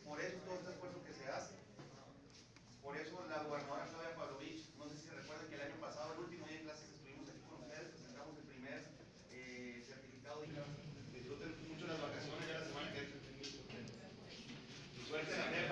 por eso todo este esfuerzo que se hace. Por eso la gobernadora Claudia Pavlovich, no sé si se recuerdan que el año pasado, el último día de clases que estuvimos aquí con ustedes, presentamos el primer certificado de disfruten mucho las vacaciones de la semana que viene. Suerte en la